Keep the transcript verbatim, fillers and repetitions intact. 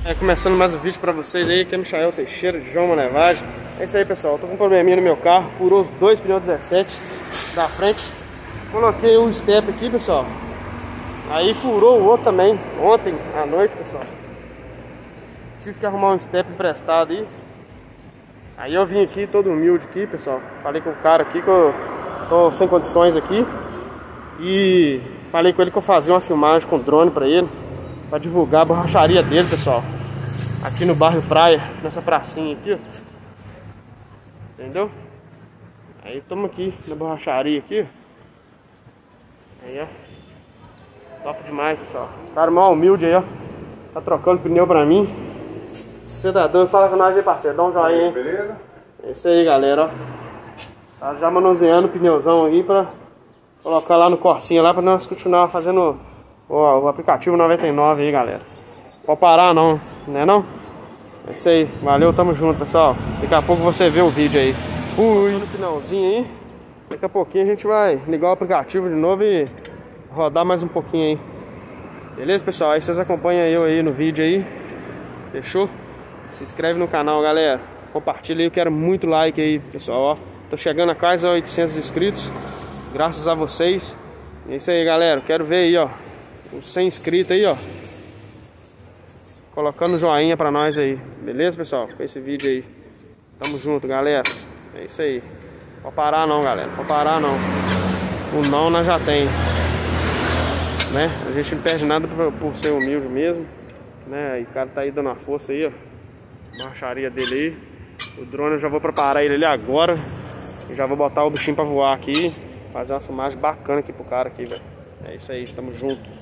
É, começando mais um vídeo pra vocês aí, que é Michael Teixeira, de João Monevade. É isso aí, pessoal, tô com um probleminha no meu carro, furou os dois pneus dezessete da frente. Coloquei um step aqui, pessoal, aí furou o outro também, ontem à noite, pessoal. Tive que arrumar um step emprestado aí. Aí eu vim aqui, todo humilde aqui, pessoal. Falei com o cara aqui que eu tô sem condições aqui. E falei com ele que eu fazia uma filmagem com drone pra ele, pra divulgar a borracharia dele, pessoal. Aqui no bairro Praia, nessa pracinha aqui, ó. Entendeu? Aí estamos aqui na borracharia aqui, ó. Aí, ó. Top demais, pessoal. Cara mal humilde aí, ó. Tá trocando pneu pra mim. Você tá doido? Fala com nós aí, parceiro. Dá um joinha, hein? Beleza? É isso aí, galera, ó. Tá já manuseando o pneuzão aí pra colocar lá no Corsinha lá pra nós continuar fazendo o, o aplicativo noventa e nove aí, galera. Pode parar não, né não? É isso aí, valeu, tamo junto, pessoal. Daqui a pouco você vê o vídeo aí. Fui no finalzinho aí. Daqui a pouquinho a gente vai ligar o aplicativo de novo e rodar mais um pouquinho aí. Beleza, pessoal? Aí vocês acompanham eu aí no vídeo aí. Fechou? Se inscreve no canal, galera. Compartilha aí, eu quero muito like aí, pessoal, ó. Tô chegando a quase oitocentos inscritos. Graças a vocês. É isso aí, galera. Quero ver aí, ó, os cem inscritos aí, ó, colocando joinha pra nós aí. Beleza, pessoal? Com esse vídeo aí. Tamo junto, galera. É isso aí. Pode parar não, galera. Pode parar não. O não nós já tem, né? A gente não perde nada por, por ser humilde mesmo, né? E o cara tá aí dando uma força aí, ó. Marcharia dele aí. O drone eu já vou preparar ele ali agora. Eu já vou botar o bichinho pra voar aqui. Fazer uma filmagem bacana aqui pro cara aqui, velho. É isso aí, tamo junto.